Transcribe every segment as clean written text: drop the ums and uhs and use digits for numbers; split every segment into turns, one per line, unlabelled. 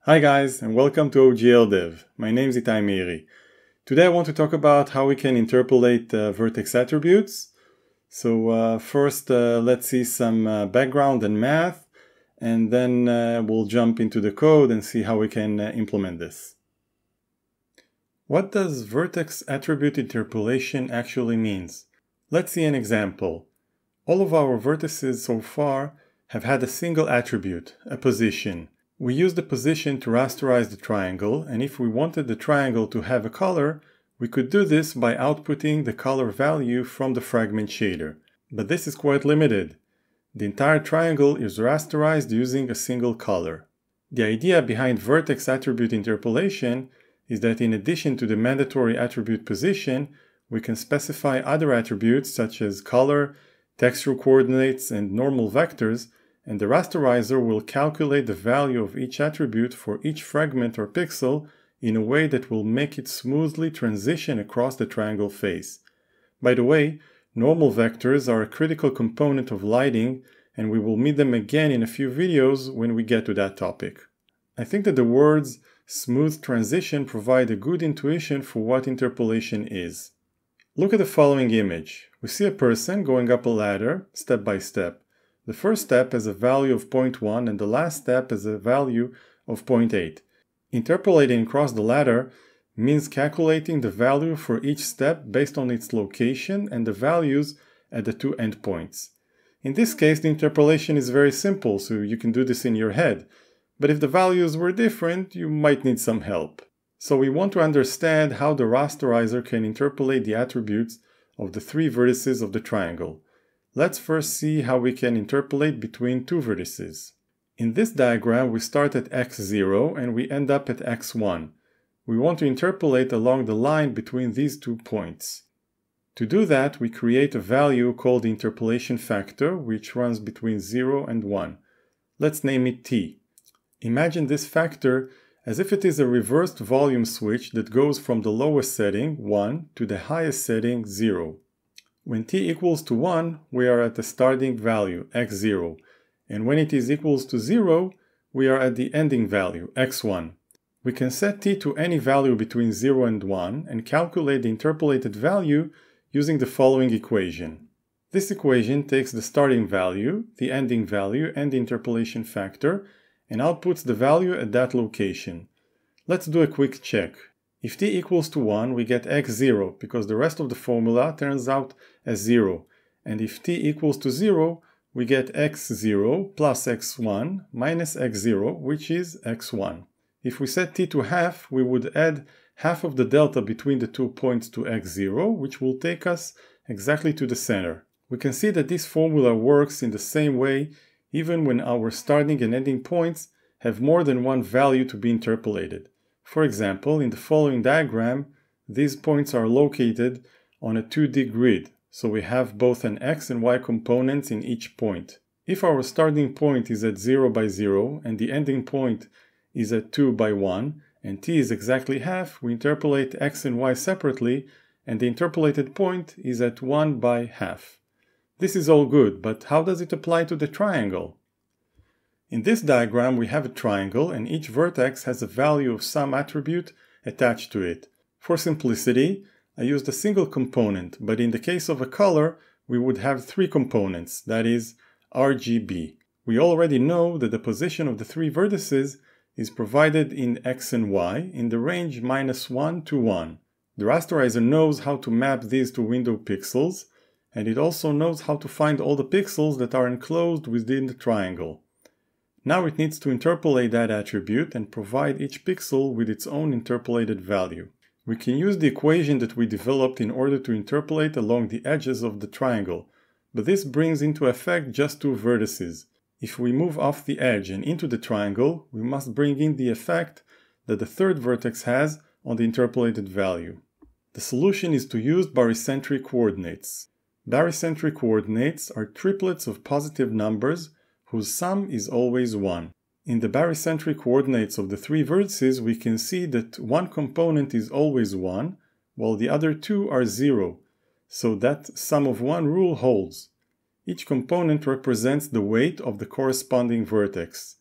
Hi guys, and welcome to OGLDEV. My name is Etay Meiri. Today I want to talk about how we can interpolate vertex attributes. So first let's see some background and math, and then we'll jump into the code and see how we can implement this. What does vertex attribute interpolation actually means? Let's see an example. All of our vertices so far have had a single attribute, a position. We use the position to rasterize the triangle, and if we wanted the triangle to have a color, we could do this by outputting the color value from the fragment shader. But this is quite limited. The entire triangle is rasterized using a single color. The idea behind vertex attribute interpolation is that in addition to the mandatory attribute position, we can specify other attributes such as color, texture coordinates, and normal vectors, and the rasterizer will calculate the value of each attribute for each fragment or pixel in a way that will make it smoothly transition across the triangle face. By the way, normal vectors are a critical component of lighting, and we will meet them again in a few videos when we get to that topic. I think that the words smooth transition provide a good intuition for what interpolation is. Look at the following image. We see a person going up a ladder, step by step. The first step has a value of 0.1 and the last step has a value of 0.8. Interpolating across the ladder means calculating the value for each step based on its location and the values at the two endpoints. In this case, the interpolation is very simple, so you can do this in your head. But if the values were different, you might need some help. So we want to understand how the rasterizer can interpolate the attributes of the three vertices of the triangle. Let's first see how we can interpolate between two vertices. In this diagram, we start at x0 and we end up at x1. We want to interpolate along the line between these 2 points. To do that, we create a value called the interpolation factor, which runs between 0 and 1. Let's name it t. Imagine this factor as if it is a reversed volume switch that goes from the lowest setting, 1, to the highest setting, 0. When t equals to 1, we are at the starting value, x0, and when it is equals to 0, we are at the ending value, x1. We can set t to any value between 0 and 1 and calculate the interpolated value using the following equation. This equation takes the starting value, the ending value, and the interpolation factor, and outputs the value at that location. Let's do a quick check. If t equals to 1, we get x0 because the rest of the formula turns out as 0. And if t equals to 0, we get x0 plus x1 minus x0, which is x1. If we set t to half, we would add half of the delta between the 2 points to x0, which will take us exactly to the center. We can see that this formula works in the same way even when our starting and ending points have more than one value to be interpolated. For example, in the following diagram, these points are located on a 2D grid, so we have both an x and y components in each point. If our starting point is at 0 by 0 and the ending point is at 2 by 1 and t is exactly half, we interpolate x and y separately and the interpolated point is at 1 by half. This is all good, but how does it apply to the triangle? In this diagram, we have a triangle and each vertex has a value of some attribute attached to it. For simplicity, I used a single component, but in the case of a color, we would have 3 components, that is, RGB. We already know that the position of the 3 vertices is provided in x and y in the range -1 to 1. The rasterizer knows how to map these to window pixels, and it also knows how to find all the pixels that are enclosed within the triangle. Now it needs to interpolate that attribute and provide each pixel with its own interpolated value. We can use the equation that we developed in order to interpolate along the edges of the triangle, but this brings into effect just 2 vertices. If we move off the edge and into the triangle, we must bring in the effect that the third vertex has on the interpolated value. The solution is to use barycentric coordinates. Barycentric coordinates are triplets of positive numbers whose sum is always 1. In the barycentric coordinates of the 3 vertices, we can see that one component is always 1, while the other 2 are 0, so that sum of 1 rule holds. Each component represents the weight of the corresponding vertex.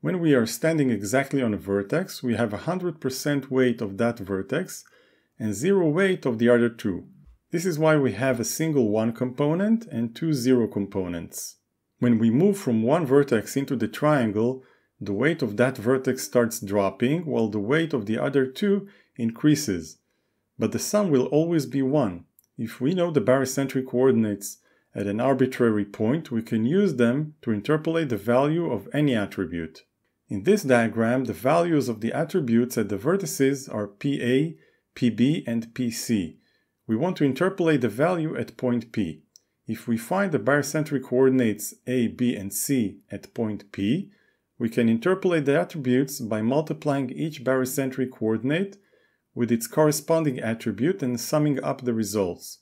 When we are standing exactly on a vertex, we have 100% weight of that vertex and 0 weight of the other two. This is why we have a single 1 component and 2 0 components. When we move from one vertex into the triangle, the weight of that vertex starts dropping while the weight of the other two increases. But the sum will always be 1. If we know the barycentric coordinates at an arbitrary point, we can use them to interpolate the value of any attribute. In this diagram, the values of the attributes at the vertices are PA, PB, and PC. We want to interpolate the value at point P. If we find the barycentric coordinates A, B, and C at point P, we can interpolate the attributes by multiplying each barycentric coordinate with its corresponding attribute and summing up the results.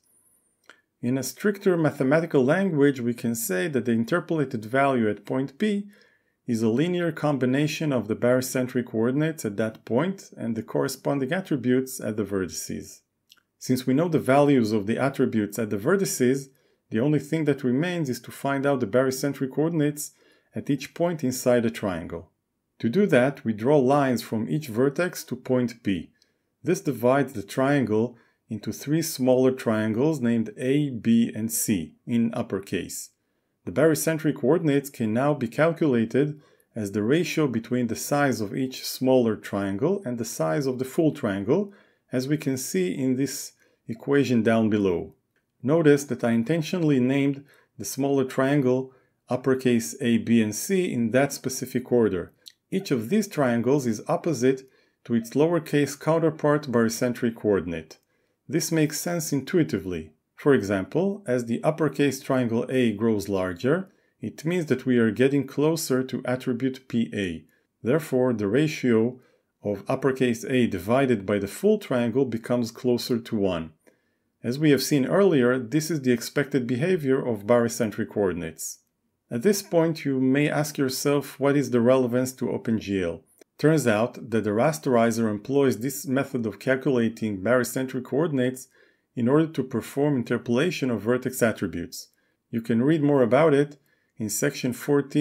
In a stricter mathematical language, we can say that the interpolated value at point P is a linear combination of the barycentric coordinates at that point and the corresponding attributes at the vertices. Since we know the values of the attributes at the vertices, the only thing that remains is to find out the barycentric coordinates at each point inside a triangle. To do that, we draw lines from each vertex to point P. This divides the triangle into 3 smaller triangles named A, B, and C in uppercase. The barycentric coordinates can now be calculated as the ratio between the size of each smaller triangle and the size of the full triangle, as we can see in this equation down below. Notice that I intentionally named the smaller triangle uppercase A, B, and C in that specific order. Each of these triangles is opposite to its lowercase counterpart barycentric coordinate. This makes sense intuitively. For example, as the uppercase triangle A grows larger, it means that we are getting closer to attribute PA. Therefore, the ratio of uppercase A divided by the full triangle becomes closer to 1. As we have seen earlier, this is the expected behavior of barycentric coordinates. At this point, you may ask yourself what is the relevance to OpenGL. Turns out that the rasterizer employs this method of calculating barycentric coordinates in order to perform interpolation of vertex attributes. You can read more about it in section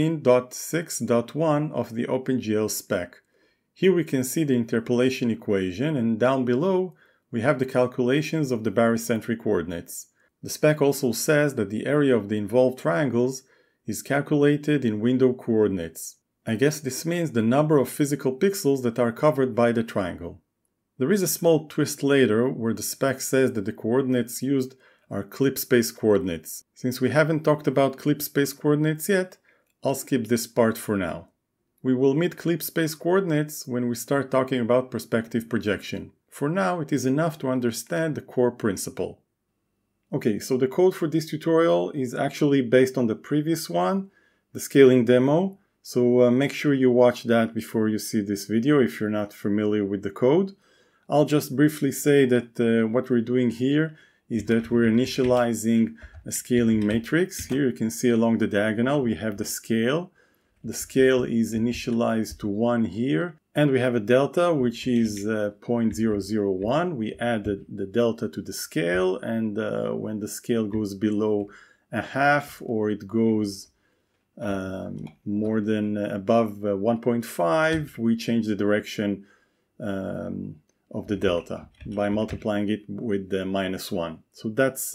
14.6.1 of the OpenGL spec. Here we can see the interpolation equation, and down below we have the calculations of the barycentric coordinates. The spec also says that the area of the involved triangles is calculated in window coordinates. I guess this means the number of physical pixels that are covered by the triangle. There is a small twist later where the spec says that the coordinates used are clip space coordinates. Since we haven't talked about clip space coordinates yet, I'll skip this part for now. We will meet clip space coordinates when we start talking about perspective projection. For now, it is enough to understand the core principle. Okay, so the code for this tutorial is actually based on the previous one, the scaling demo. So make sure you watch that before you see this video if you're not familiar with the code. I'll just briefly say that what we're doing here is that we're initializing a scaling matrix. Here you can see along the diagonal we have the scale. The scale is initialized to 1 here. And we have a delta, which is 0.001. We added the delta to the scale, and when the scale goes below a half, or it goes more than above 1.5, we change the direction of the delta by multiplying it with the -1. So that's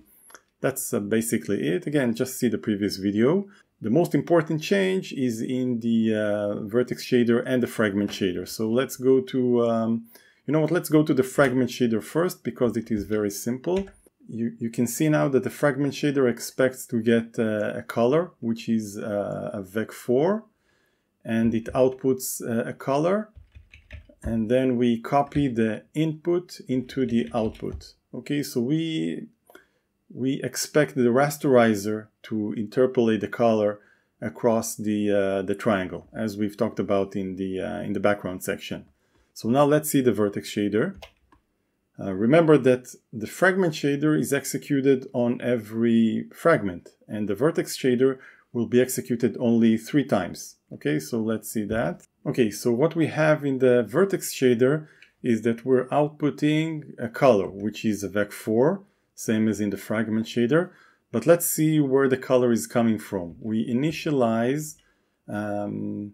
basically it. Again, just see the previous video. The most important change is in the vertex shader and the fragment shader. So let's go to, let's go to the fragment shader first because it is very simple. You can see now that the fragment shader expects to get a color, which is a vec4, and it outputs a color. And then we copy the input into the output. Okay, so we expect the rasterizer to interpolate the color across the triangle, as we've talked about in the background section. So now let's see the vertex shader. Remember that the fragment shader is executed on every fragment, and the vertex shader will be executed only 3 times. Okay, so let's see that. Okay, so what we have in the vertex shader is that we're outputting a color, which is a vec4, same as in the fragment shader. But let's see where the color is coming from. We initialize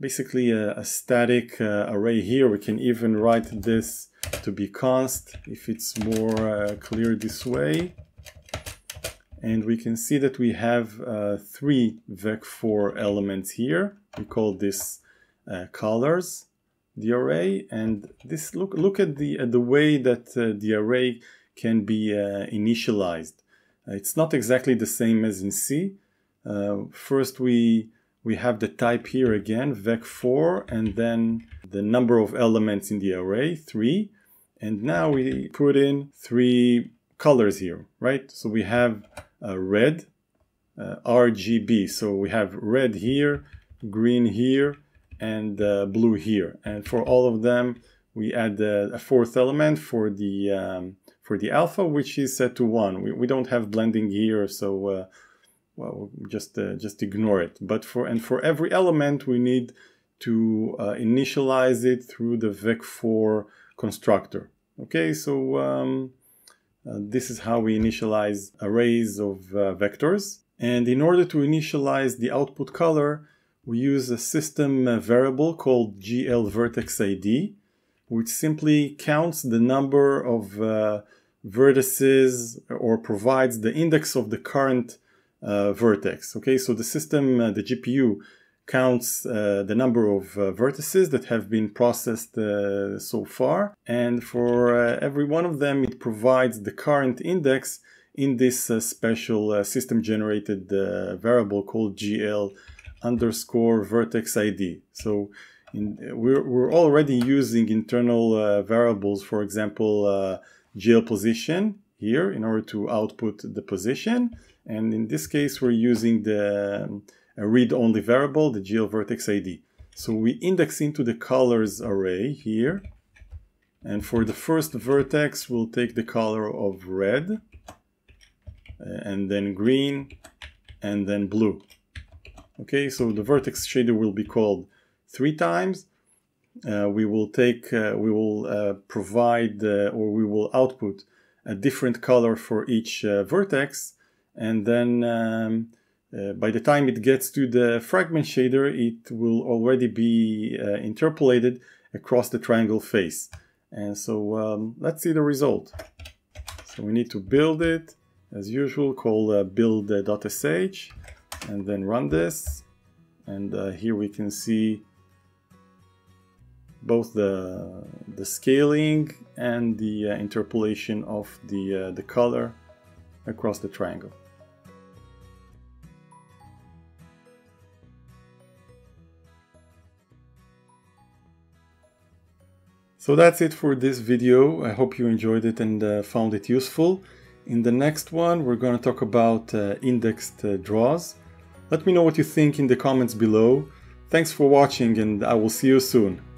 basically a static array here. We can even write this to be const if it's more clear this way. And we can see that we have 3 vec4 elements here. We call this colors, the array. And this look at the way that the array can be initialized. It's not exactly the same as in C. First we have the type here again, vec4, and then the number of elements in the array, 3. And now we put in 3 colors here, right? So we have red, RGB. So we have red here, green here, and blue here. And for all of them, we add a 4th element for the alpha, which is set to 1. We don't have blending here, so well, just ignore it. But for every element, we need to initialize it through the vec4 constructor. Okay, so this is how we initialize arrays of vectors. And in order to initialize the output color, we use a system variable called GLVertexID, which simply counts the number of vertices or provides the index of the current vertex. Okay, so the system, the GPU, counts the number of vertices that have been processed so far, and for every one of them it provides the current index in this special system generated variable called GL_vertexID. So we're already using internal variables, for example GL position here in order to output the position, and in this case we're using a read-only variable, the GLVertexID. So we index into the colors array here, and for the first vertex we'll take the color of red, and then green, and then blue. Okay, so the vertex shader will be called 3 times. We will provide or we will output a different color for each vertex, and then by the time it gets to the fragment shader, it will already be interpolated across the triangle face. And so let's see the result. So we need to build it as usual, call build.sh, and then run this. And here we can see both the scaling and the interpolation of the color across the triangle. So that's it for this video. I hope you enjoyed it and found it useful. In the next one, we're going to talk about indexed draws. Let me know what you think in the comments below. Thanks for watching, and I will see you soon.